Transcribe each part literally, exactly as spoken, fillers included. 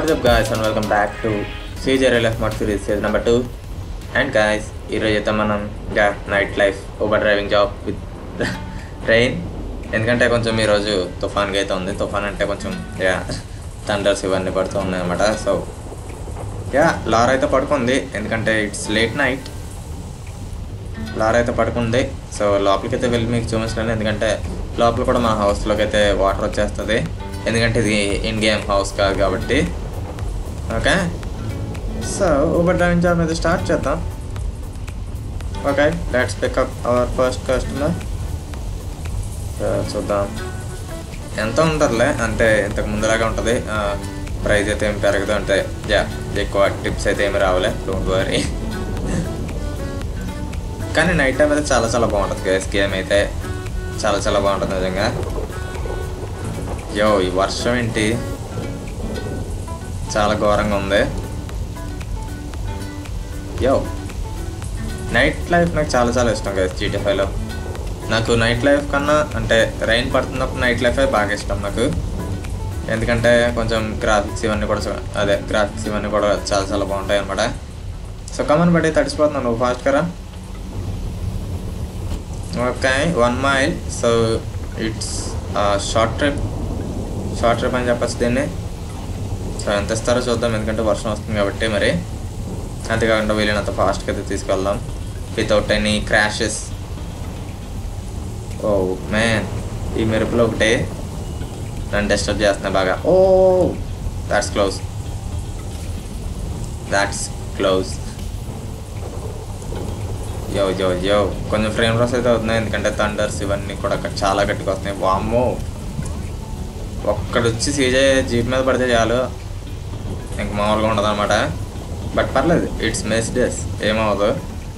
What is up guys and welcome back to C J Real Life Mod Series series number two. And guys, ఈరోజు అయితే మనం ఇంకా night life Uber driving job with train. ఎందుకంటే కొంచెం ఈరోజు తుఫాన్గా అయితే ఉంది. తుఫాన్ అంటే కొంచెం యా థండర్స్ ఇవన్నీ పడుతూ ఉన్నాయి అన్నమాట. సో యా లార్ అయితే పడుకుంది, ఎందుకంటే ఇట్స్ లేట్ నైట్. లార్ అయితే పడుకుంది. సో లోపలికి అయితే వెళ్ళి మీకు చూపించలేను, ఎందుకంటే లోపల కూడా మా హౌస్లోకి అయితే వాటర్ వచ్చేస్తుంది, ఎందుకంటే ఇది ఇన్ గేమ్ హౌస్ కాదు కాబట్టి. Okay, so Uber driving job మీద స్టార్ట్ చేద్దాం. Okay, let's pick up our first customer. చూద్దాం ఎంత ఉంటుందిలే, అంటే ఇంతకు ముందులాగా ఉంటుంది. ప్రైస్ అయితే ఏమి పెరగదు, అంటే యా ఎక్కువ టిప్స్ అయితే ఏమి రావలే, డోంట్ వరీ. కానీ నైట్ టైం అయితే చాలా చాలా బాగుంటుంది గైస్. గేమ్ అయితే చాలా చాలా బాగుంటుంది నిజంగా. యో ఈ వర్షం ఏంటి చాలా ఘోరంగా ఉంది. యో నైట్ లైఫ్ నాకు చాలా చాలా ఇష్టం కదా జీటీ ఫైవ్లో. నాకు నైట్ లైఫ్ కన్నా అంటే రైన్ పడుతున్నప్పుడు నైట్ లైఫే బాగా ఇష్టం నాకు, ఎందుకంటే కొంచెం గ్రాఫిక్స్ ఇవన్నీ కూడా అదే గ్రాఫిక్స్ ఇవన్నీ కూడా చాలా చాలా బాగుంటాయి అనమాట. సో కమన్ బట్టి తడిసిపోతున్నాను, నువ్వు ఫాస్ట్ కదా. Okay, one mile. So it's short trip short trip అని చెప్పచ్చు దీన్ని. సో ఎంత ఇస్తారో చూద్దాం, ఎందుకంటే వర్షం వస్తుంది కాబట్టి. మరి అంతేకాకుండా వెళ్ళినంత ఫాస్ట్గా అయితే తీసుకెళ్దాం without any crashes. Oh man, ఈ మెరుపులో ఒకటే నన్ను డిస్టర్బ్ చేస్తున్నాయి బాగా. Oh that's close, that's close. Yo yo యో కొంచెం ఫ్రేమ్ లాస్ అయితే అవుతున్నాయి, ఎందుకంటే థండర్స్ ఇవన్నీ కూడా చాలా గట్టిగా వస్తున్నాయి. వామ్మో, ఒక్కడొచ్చి సీజే జీప్ మీద పడితే చాలు, ఇంక మామూలుగా ఉండదు అనమాట. బట్ పర్లేదు, ఇట్స్ మెస్ డేస్, ఏమవ్వదు.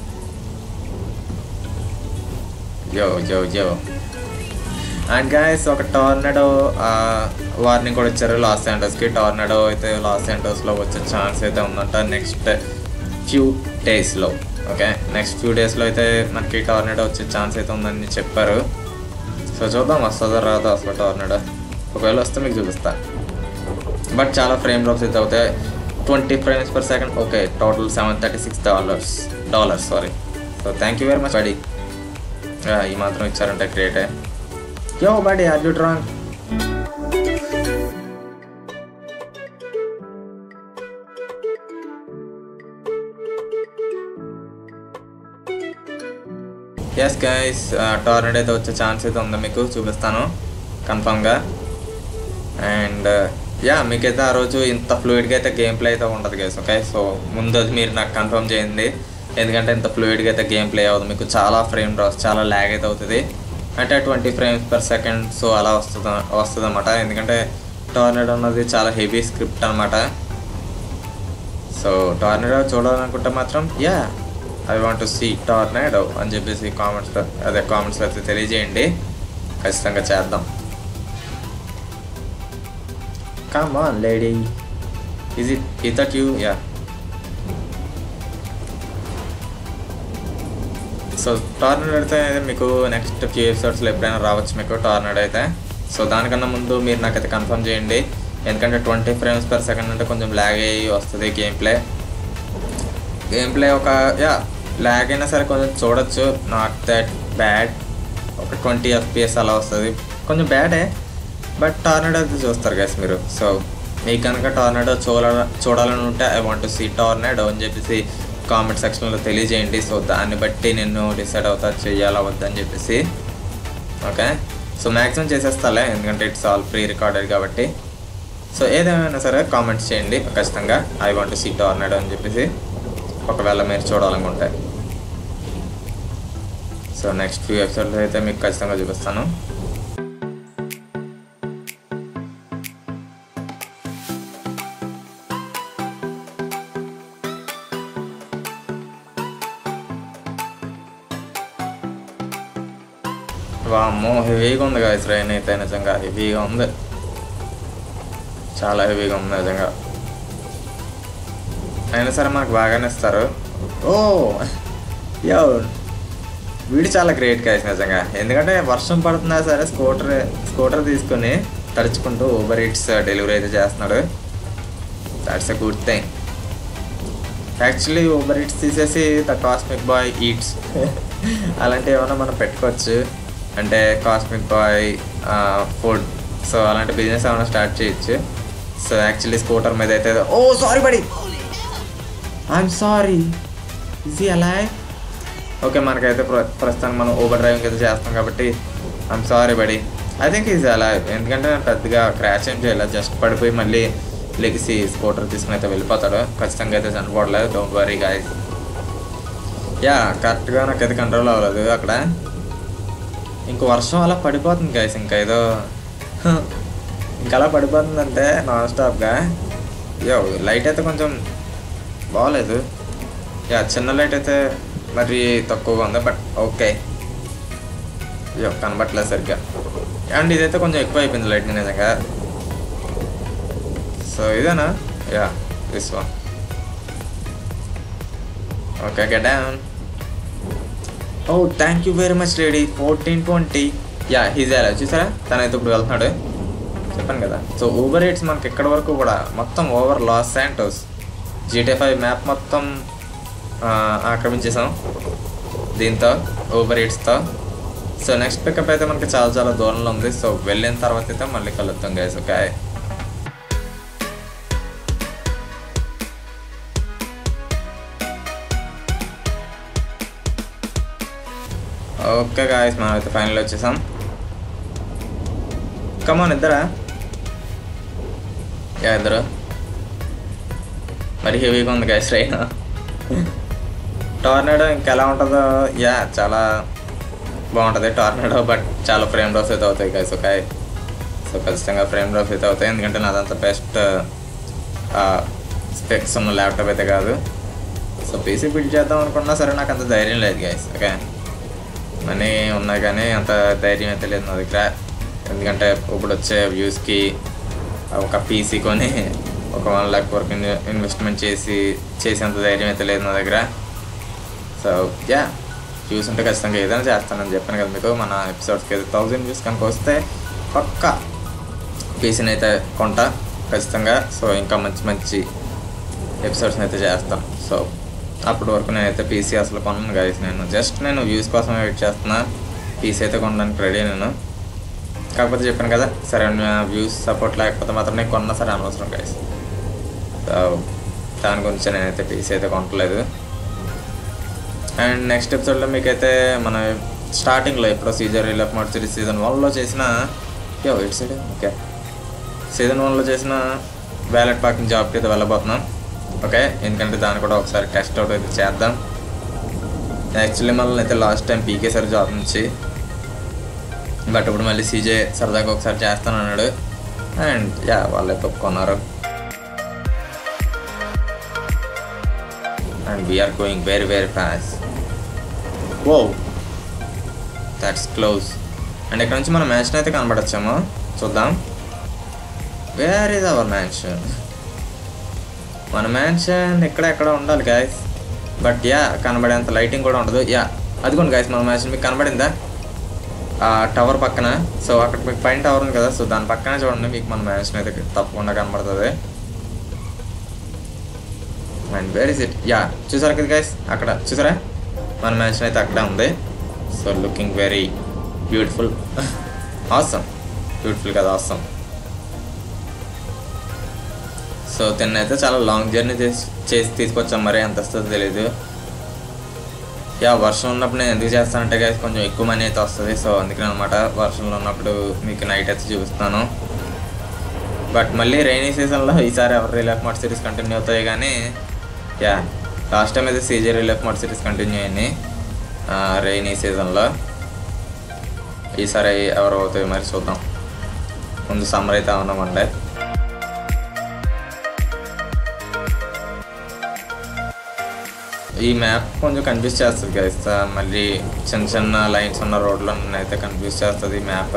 జో జో జో అండ్ గైస్, ఒక టోర్నడో వార్నింగ్ కూడా ఇచ్చారు లాస్ ఏంటోస్కి. టోర్నడో అయితే లాస్ ఏంటోస్లో వచ్చే ఛాన్స్ అయితే ఉందంట నెక్స్ట్ ఫ్యూ డేస్లో. ఓకే, నెక్స్ట్ ఫ్యూ డేస్లో అయితే మనకి టోర్నడో వచ్చే ఛాన్స్ అయితే ఉందని చెప్పారు. సో చూద్దాం వస్తుందో రాదో అసలు టోర్నడో. ఒకవేళ వస్తే మీకు చూపిస్తా. బట్ చాలా ఫ్రేమ్ డ్రాప్స్ అయితే అవుతాయి, twenty frames per second. Okay, total seven thirty six dollars dollars sorry. So thank you very much buddy. ఈ మాత్రం ఇచ్చారంటే గ్రేటే. Yo buddy, are you drunk? Yes guys, tornado అయితే వచ్చే ఛాన్స్ అయితే ఉందో మీకు చూపిస్తాను కన్ఫామ్గా. అండ్ యా మీకైతే ఆ రోజు ఇంత ఫ్లూయిడ్గా అయితే గేమ్ ప్లే అయితే ఉంటుంది గైస్. ఓకే, సో ముందు అది మీరు నాకు కన్ఫర్మ్ చేయండి, ఎందుకంటే ఇంత ఫ్లూయిడ్గా అయితే గేమ్ ప్లే అవుతుంది. మీకు చాలా ఫ్రేమ్ డ్రాప్స్, చాలా ల్యాగ్ అయితే అవుతుంది, అంటే twenty frames per second. So అలా వస్తుంది వస్తుంది అనమాట, ఎందుకంటే టోర్నడో అన్నది చాలా హెవీ స్క్రిప్ట్ అనమాట. సో టోర్నడో చూడాలనుకుంటే మాత్రం yeah I want to see tornado అని చెప్పేసి కామెంట్స్లో అదే కామెంట్స్లో అయితే తెలియజేయండి, ఖచ్చితంగా చేద్దాం. Come on lady, is it is that you? Yeah. So tornado అయితే మీకు నెక్స్ట్ ఫ్యూ ఎపిసోడ్స్లో ఎప్పుడైనా రావచ్చు మీకు టోర్నడో అయితే. సో దానికన్నా ముందు మీరు నాకైతే కన్ఫర్మ్ చేయండి, ఎందుకంటే ట్వంటీ ఫ్రేమ్స్ పర్ సెకండ్ అంటే కొంచెం ల్యాగ్ అయ్యి వస్తుంది గేమ్ ప్లే. గేమ్ ప్లే ఒక యా ల్యాగ్ అయినా సరే కొంచెం చూడొచ్చు, నాట్ దట్ బ్యాడ్. ఒక ట్వంటీ ఎఫ్పిఎస్ అలా వస్తుంది, కొంచెం బ్యాడే. బట్ టోర్నడో అయితే చూస్తారు గైస్ మీరు. సో మీకు కనుక టోర్నడో చూడ చూడాలని ఉంటే I want to see tornado అని చెప్పేసి కామెంట్ సెక్షన్లో తెలియజేయండి. సో దాన్ని బట్టి నేను డిసైడ్ అవుతా చేయాలా వద్దని చెప్పేసి. ఓకే, సో మ్యాక్సిమం చేసేస్తాలే, ఎందుకంటే ఇట్స్ ఆల్ ప్రీ రికార్డెడ్ కాబట్టి. సో ఏదేమైనా సరే కామెంట్స్ చేయండి ఖచ్చితంగా, I want to see tornado అని చెప్పేసి, ఒకవేళ మీరు చూడాలనుకుంటే. సో నెక్స్ట్ ఫ్యూ ఎపిసోడ్స్ అయితే మీకు ఖచ్చితంగా చూపిస్తాను. వామ్మో, హెవీగా ఉంది కదా ట్రైన్ అయితే, నిజంగా హెవీగా ఉంది, చాలా హెవీగా ఉంది నిజంగా. అయినా సరే మనకు బాగానే ఇస్తారు. ఓ యో వీడు చాలా గ్రేట్ గైస్ నిజంగా, ఎందుకంటే వర్షం పడుతున్నా సరే స్కూటర్ స్కూటర్ తీసుకొని తడుచుకుంటూ ఊబర్ ఈట్స్ డెలివరీ అయితే చేస్తున్నాడు. That's a good thing. Actually Uber Eats తీసేసి ద కాస్మిక్ బాయ్ ఈట్స్ అలాంటివి ఏమైనా మనం పెట్టుకోవచ్చు. అంటే కాస్మిక్ బాయ్ ఫుడ్, సో అలాంటి బిజినెస్ ఏమైనా స్టార్ట్ చేయొచ్చు. సో యాక్చువల్లీ స్కూటర్ మీద అయితే oh sorry buddy, I'm sorry easy అలా. ఓకే, మనకైతే ప్ర ప్రస్తుతానికి మనం ఊబర్ డ్రైవింగ్ అయితే చేస్తాం కాబట్టి I'm sorry buddy. I think easy అలా, ఎందుకంటే నేను పెద్దగా క్రాష్ ఏం చేయలేదు, జస్ట్ పడిపోయి మళ్ళీ లెగిసి స్కూటర్ తీసుకుని అయితే వెళ్ళిపోతాడు. ఖచ్చితంగా అయితే చనిపోవట్లేదు, డోంట్ వరీ గాయ్స్. యా కరెక్ట్గా నాకైతే కంట్రోల్ అవ్వలేదు అక్కడ. ఇంక వర్షం అలా పడిపోతుంది గాయస్, ఇంకా ఏదో ఇంకా అలా పడిపోతుందంటే నాన్ స్టాప్గా. యో లైట్ అయితే కొంచెం బాగోలేదు. యా చిన్న లైట్ అయితే మరి తక్కువగా ఉంది, బట్ ఓకే. యో కనబట్టలేదు సరిగ్గా. అండ్ ఇదైతే కొంచెం ఎక్కువ అయిపోయింది లైట్ నిజంగా. సో ఇదేనా? Yeah this one. Okay get down. Oh thank you very much lady. Fourteen twenty. Yeah he's అలా చూసారా, తనైతే ఇప్పుడు వెళ్తున్నాడు, చెప్పాను కదా. సో ఊబర్ ఈట్స్ మనకి ఎక్కడి వరకు కూడా మొత్తం over Los Santos GT five map మొత్తం ఆక్రమించేసాం దీంతో, ఊబర్ ఈట్స్తో. సో నెక్స్ట్ పికప్ అయితే మనకి చాలా చాలా దూరంలో ఉంది. సో వెళ్ళిన తర్వాత అయితే మళ్ళీ కలుద్దాం గైస్. ఓకే ఓకే గాయస్, మనం అయితే ఫైనల్ వచ్చేసాం. కమాన్ ఇద్దరా? యా ఇద్దరు. మరి హెవీగా ఉంది గాయస్ ట్రైన్. టార్నాడో ఇంకెలా ఉంటుందో, యా చాలా బాగుంటుంది టార్నాడో, బట్ చాలా ఫ్రేమ్ డ్రాప్స్ అయితే అవుతాయి గాయస్. ఓకే సో ఖచ్చితంగా ఫ్రేమ్ డ్రాప్స్ అయితే అవుతాయి, ఎందుకంటే నాదంతా బెస్ట్ స్పెక్స్ ఉన్న ల్యాప్టాప్ అయితే కాదు. సో పీసీ బిల్డ్ చేద్దాం అనుకున్నా సరే నాకు అంత ధైర్యం లేదు గైస్. ఓకే మనీ ఉన్నాయి కానీ అంత ధైర్యం అయితే లేదు నా దగ్గర, ఎందుకంటే ఇప్పుడు వచ్చే వ్యూస్కి ఒక పీసీ కొని ఒక వన్ ల్యాక్ వరకు ఇన్వెస్ట్మెంట్ చేసి చేసేంత ధైర్యం అయితే లేదు నా దగ్గర. సో యా వ్యూస్ ఉంటే ఖచ్చితంగా ఏదైనా చేస్తానని చెప్పాను కదా మీకు. మన ఎపిసోడ్స్కి అయితే థౌజండ్ వ్యూస్ కనుక వస్తే పక్కా పీసీని అయితే కొంటా ఖచ్చితంగా. సో ఇంకా మంచి మంచి ఎపిసోడ్స్ని అయితే చేస్తాను. సో అప్పటి వరకు నేనైతే పీసీ అసలు కొన్నాను గాయస్. నేను జస్ట్ నేను వ్యూస్ కోసమే వెయిట్ చేస్తున్నా, పీసీ అయితే కొనడానికి రెడీ నేను. కాకపోతే చెప్పాను కదా, సరే వ్యూస్ సపోర్ట్ లేకపోతే మాత్రం నేను కొన్నా సరే అనవసరం గాయస్. సో దాని గురించి నేనైతే పీసీ అయితే కొనట్లేదు. అండ్ నెక్స్ట్ ఎపిసోడ్లో మీకైతే మన స్టార్టింగ్లో ఎప్పుడో సీజర్ రిలప్ మోడ్ సిరీస్ సీజన్ వన్లో చేసిన యో ఇట్ సైడ్ ఓకే సీజన్ వన్లో చేసిన వ్యాలెట్ పార్కింగ్ జాబ్కి అయితే వెళ్ళబోతున్నాం. ఓకే ఎందుకంటే దాన్ని కూడా ఒకసారి టెస్ట్ అవుట్ అయితే చేద్దాం. యాక్చువల్లీ మనల్ని అయితే లాస్ట్ టైం పీకేసారు జాబ్ నుంచి, బట్ ఇప్పుడు మళ్ళీ సీజే సరదాగా ఒకసారి చేస్తాను అన్నాడు. అండ్ యా వాళ్ళైతే ఒప్పుకున్నారు. And we're going very very fast. Oh that's close. And ఇక్కడ నుంచి మన మ్యాన్షన్ అయితే కనబడచ్చాము, చూద్దాం. Where is our mansion? మన మ్యాన్షన్ ఇక్కడ ఎక్కడ ఉండాలి గాయస్, బట్ యా కనబడేంత లైటింగ్ కూడా ఉండదు. యా అదిగోండి గాయస్ మన మ్యాన్షన్ మీకు కనబడిందా ఆ టవర్ పక్కన? సో అక్కడ మీకు పైన టవర్ ఉంది కదా, సో దాని పక్కనే చూడండి మీకు మన మ్యాన్షన్ అయితే తప్పకుండా కనబడుతుంది. And where is it? Yeah చూసారా కదా గైస్, అక్కడ చూసారా మన మ్యాన్షన్ అయితే అక్కడే ఉంది. So looking very beautiful. Awesome, beautiful కదా, ఆసమ్. సో తిన్నైతే చాలా లాంగ్ జర్నీ చేసి చేసి తీసుకొచ్చాం, మరి ఎంత వస్తుందో తెలీదు. యా వర్షం ఉన్నప్పుడు నేను ఎందుకు చేస్తానంటే గైస్ కొంచెం ఎక్కువ మనీ అయితే వస్తుంది. సో అందుకని అనమాట వర్షంలో ఉన్నప్పుడు మీకు నైట్ అయితే చూపిస్తాను. బట్ మళ్ళీ రైనీ సీజన్లో ఈసారి ఎవరు రిలాక్ మోడ్ సిరీస్ కంటిన్యూ అవుతాయి కానీ, యా లాస్ట్ టైం అయితే CJ relax mode series continue అయ్యింది రైనీ సీజన్లో. ఈసారి ఎవరు అవుతాయి మరి చూద్దాం. ముందు సమ్మర్ అయితే అవునామంటే. ఈ మ్యాప్ కొంచెం కన్ఫ్యూజ్ చేస్తుంది గైస్, మళ్ళీ చిన్న చిన్న లైన్స్ ఉన్న రోడ్లో అయితే కన్ఫ్యూజ్ చేస్తుంది ఈ మ్యాప్.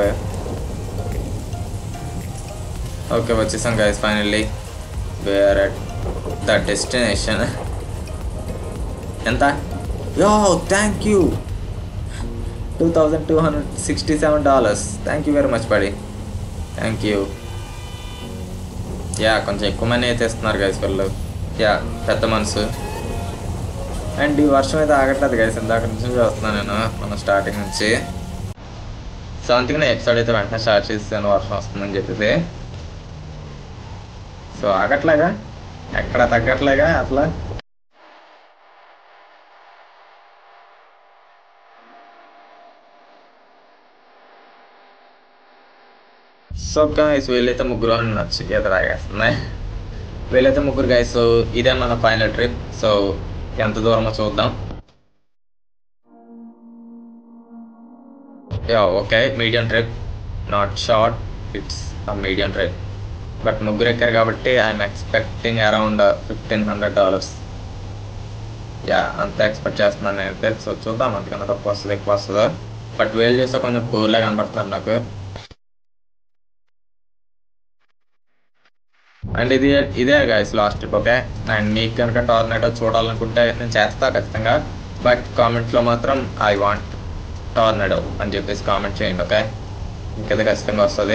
ఓకే వచ్చేసాం guys finally. We're at the destination. ఎంత? Yo thank you, two thousand two hundred sixty seven dollars. Thank you very much buddy, thank you. Yeah కొంచెం ఎక్కువ మంది అయితే ఇస్తున్నారు గైస్ వాళ్ళు. యా పెద్ద మనసు. అండ్ ఈ వర్షం అయితే ఆగట్లేదు గైస్, ఇందాక నుంచి చూస్తున్నాను నేను మన స్టార్టింగ్ నుంచి. సో అందుకనే ఎపిసోడ్ అయితే వెంటనే స్టార్ట్ చేసాను వర్షం వస్తుందని చెప్పేసి. సో ఆగట్లేగా, ఎక్కడ తగ్గట్లేగా అట్లా. సో గైస్ వీళ్ళైతే ముగ్గురు అని నచ్చి ఈత తాగేస్తున్నాయి. వీళ్ళైతే ముగ్గురు గైస్. ఇదే మన ఫైనల్ ట్రిప్. సో ఎంత దూరమో చూద్దాం. Yeah okay, medium trip, not short, it's a medium trip. But ముగ్గురు ఎక్కారు కాబట్టి I'm expecting around fifteen hundred dollars. Yeah అంత ఎక్స్పెక్ట్ చేస్తున్నాను నేనైతే. సో చూద్దాం అంతకన్నా తక్కువ వస్తుంది ఎక్కువ వస్తుందో. బట్ వేలు చేస్తే కొంచెం పూర్లా కనపడుతున్నారు నాకు. అండ్ ఇది ఇదే guys last trip. Okay, and మీకు కనుక టోర్నేడో చూడాలనుకుంటే నేను చేస్తా ఖచ్చితంగా. బట్ కామెంట్లో మాత్రం ఐ వాంట్ టోర్నేడో అని చెప్పేసి కామెంట్ చేయండి. ఓకే, ఇంకైతే ఖచ్చితంగా వస్తుంది.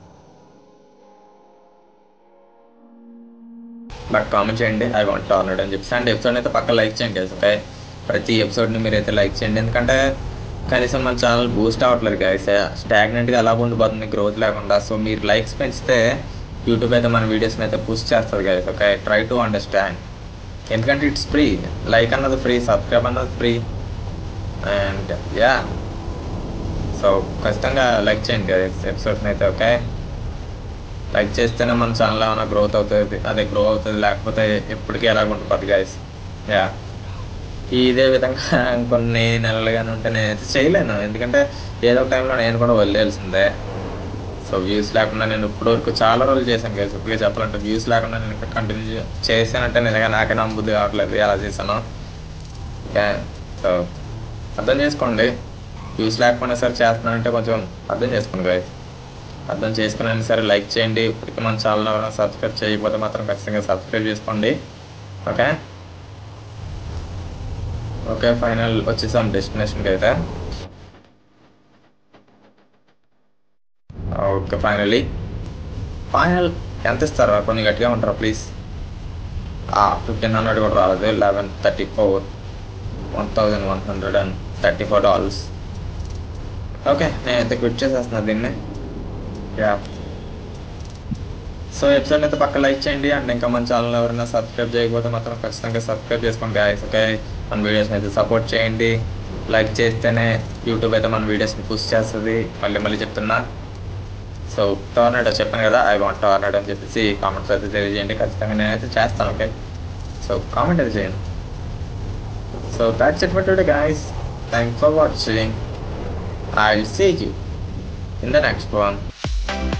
బట్ కామెంట్ చేయండి ఐ వాంట్ టోర్నేడో అని చెప్పేసి. అండ్ ఎపిసోడ్ అయితే పక్క లైక్ చేయండి గైస్. ఓకే, ప్రతి ఎపిసోడ్ని మీరైతే లైక్ చేయండి. ఎందుకంటే కనీసం మన ఛానల్ బూస్ట్ అవ్వట్లేదు గైస్, స్టాగ్నెంట్గా ఎలా ఉండిపోతుంది గ్రోత్ లేకుండా. సో మీరు లైక్స్ పెంచితే యూట్యూబ్ అయితే మన వీడియోస్ని అయితే పుష్ చేస్తుంది guys. Okay, try to understand. ఎందుకంటే ఇట్స్ ఫ్రీ, లైక్ అన్నది ఫ్రీ, సబ్స్క్రైబ్ అన్నది ఫ్రీ. అండ్ యా సో ఖచ్చితంగా లైక్ చేయండి గైస్ ఎపిసోడ్స్ని అయితే. ఓకే, లైక్ చేస్తేనే మన ఛానల్ ఏమైనా గ్రోత్ అవుతుంది, అదే గ్రో అవుతుంది, లేకపోతే ఎప్పటికీ ఎలాగ ఉంటుంది గైస్. యా ఇదే విధంగా కొన్ని నెలలుగానే ఉంటే నేనైతే చేయలేను, ఎందుకంటే ఏదో ఒక టైంలో నేను కూడా వదిలేయాల్సిందే. సో వ్యూస్ లేకుండా నేను ఇప్పుడు వరకు చాలా రోజులు చేశాను గైస్. ఇప్పటికే చెప్పాలంటే వ్యూస్ లేకుండా నేను ఇంకా కంటిన్యూ చేశానంటే నిజంగా నాకే నమ్ముద్ది కావట్లేదు ఎలా చేశాను. ఓకే, సో అర్థం చేసుకోండి. వ్యూస్ లేకపోయినా సరే చేస్తున్నానంటే కొంచెం అర్థం చేసుకోండి గైస్. అర్థం చేసుకుని సరే లైక్ చేయండి. ఇప్పటికీ మన ఛానల్ ఎవరైనా సబ్స్క్రైబ్ చేయకపోతే మాత్రం ఖచ్చితంగా సబ్స్క్రైబ్ చేసుకోండి. ఓకే ఓకే ఫైనల్ వచ్చేసాం డెస్టినేషన్కి అయితే. ఓకే ఫైనలీ ఫైనల్ ఎంత ఇస్తారా, కొన్ని గట్టిగా ఉంటారా ప్లీజ్. ఫిఫ్టీన్ హండ్రెడ్ కూడా రాలేదు, eleven thirty four one thousand one hundred and thirty four dollars. Okay నేనైతే క్విట్ చేసేస్తున్నా దీన్ని. యా సో ఎపిసోడ్ అయితే పక్క లైక్ చేయండి. అండ్ ఇంకా మన ఛానల్ ఎవరైనా సబ్స్క్రైబ్ చేయకపోతే మాత్రం ఖచ్చితంగా సబ్స్క్రైబ్ చేసుకోండి గాయస్. ఓకే, మన వీడియోస్ని అయితే సపోర్ట్ చేయండి. లైక్ చేస్తేనే యూట్యూబ్ అయితే మన వీడియోస్ని పుష్ చేస్తుంది. మళ్ళీ మళ్ళీ చెప్తున్నా. సో టోర్నేడో చెప్పాను కదా, ఐ వాంట్ టోర్నేడో అని చెప్పేసి కామెంట్స్ అయితే తెలియజేయండి. ఖచ్చితంగా నేనైతే చేస్తాను. ఓకే, సో కామెంట్ అయితే చేయండి. So that's it for today guys. Thanks for watching. I'll see you in the next one.